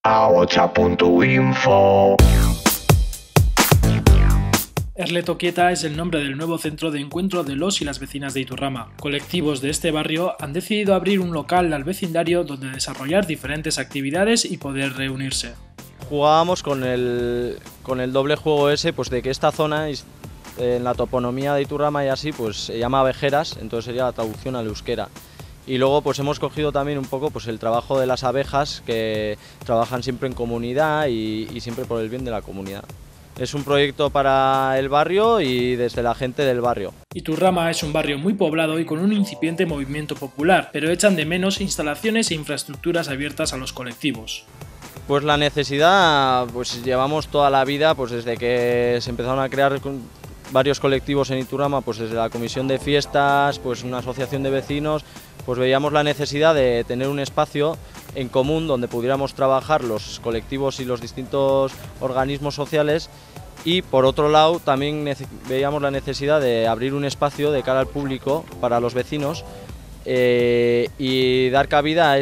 ahocha.info. Erletoquieta es el nombre del nuevo centro de encuentro de los y las vecinas de Iturrama. Colectivos de este barrio han decidido abrir un local al vecindario donde desarrollar diferentes actividades y poder reunirse. Jugábamos con el doble juego ese, pues de que esta zona, en la toponomía de Iturrama y así, pues se llama Abejeras, entonces sería la traducción al euskera. Y luego pues hemos cogido también un poco pues el trabajo de las abejas, que trabajan siempre en comunidad y siempre por el bien de la comunidad. Es un proyecto para el barrio y desde la gente del barrio. Iturrama es un barrio muy poblado y con un incipiente movimiento popular, pero echan de menos instalaciones e infraestructuras abiertas a los colectivos. Pues la necesidad, pues llevamos toda la vida, pues desde que se empezaron a crear varios colectivos en Iturrama, pues desde la comisión de fiestas, pues una asociación de vecinos, pues veíamos la necesidad de tener un espacio en común donde pudiéramos trabajar los colectivos y los distintos organismos sociales, y por otro lado también veíamos la necesidad de abrir un espacio de cara al público para los vecinos y dar cabida a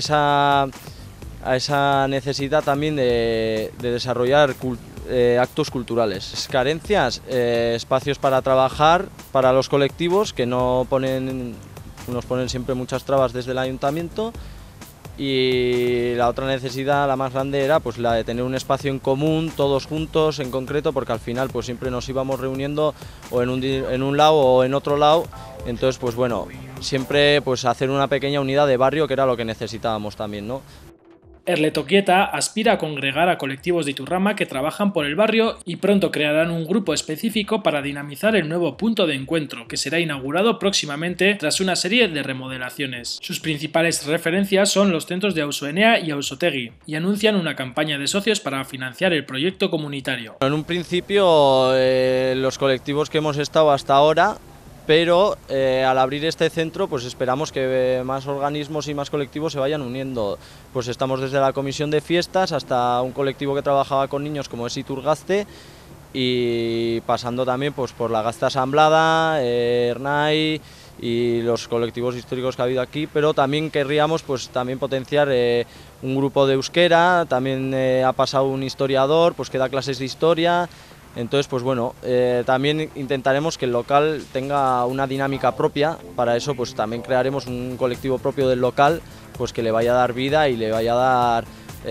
esa necesidad también de desarrollar actos culturales. Carencias, espacios para trabajar para los colectivos que nos ponen siempre muchas trabas desde el ayuntamiento, y la otra necesidad, la más grande, era pues la de tener un espacio en común, todos juntos en concreto, porque al final pues siempre nos íbamos reuniendo o en un lado o en otro lado, entonces pues bueno, siempre pues hacer una pequeña unidad de barrio, que era lo que necesitábamos también, ¿no? Erletoquieta aspira a congregar a colectivos de Iturrama que trabajan por el barrio y pronto crearán un grupo específico para dinamizar el nuevo punto de encuentro, que será inaugurado próximamente tras una serie de remodelaciones. Sus principales referencias son los centros de Ausoenea y Ausotegui, y anuncian una campaña de socios para financiar el proyecto comunitario. En un principio los colectivos que hemos estado hasta ahora, pero al abrir este centro pues esperamos que más organismos y más colectivos se vayan uniendo. Pues estamos desde la comisión de fiestas hasta un colectivo que trabajaba con niños como es Iturgazte, y pasando también pues por la Gazte Asamblada, Ernai y los colectivos históricos que ha habido aquí, pero también querríamos pues también potenciar un grupo de euskera, también ha pasado un historiador pues que da clases de historia. Entonces, pues bueno, también intentaremos que el local tenga una dinámica propia. Para eso, pues también crearemos un colectivo propio del local, pues que le vaya a dar vida y le vaya a dar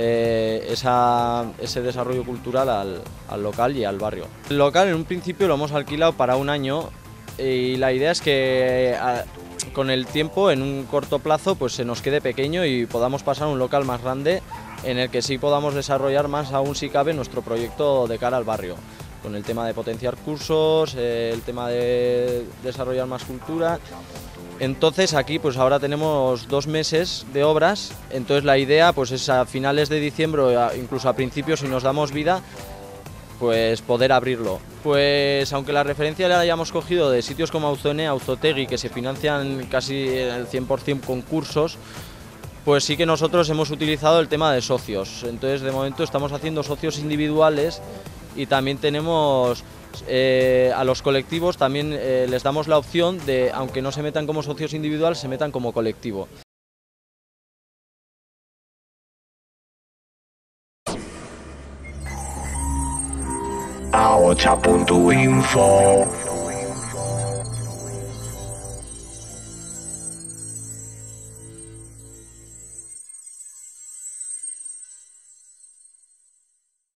ese desarrollo cultural al local y al barrio. El local en un principio lo hemos alquilado para un año y la idea es que con el tiempo, en un corto plazo, pues se nos quede pequeño y podamos pasar a un local más grande en el que sí podamos desarrollar más aún si cabe nuestro proyecto de cara al barrio, con el tema de potenciar cursos, el tema de desarrollar más cultura. Entonces aquí pues ahora tenemos 2 meses de obras, entonces la idea pues es a finales de diciembre, incluso a principios, si nos damos vida, pues poder abrirlo. Pues aunque la referencia la hayamos cogido de sitios como Auzoenea, Auzotegui, que se financian casi el 100% con cursos, pues sí que nosotros hemos utilizado el tema de socios. Entonces de momento estamos haciendo socios individuales y también tenemos a los colectivos, también les damos la opción de, aunque no se metan como socios individuales, se metan como colectivo. ahocha.info.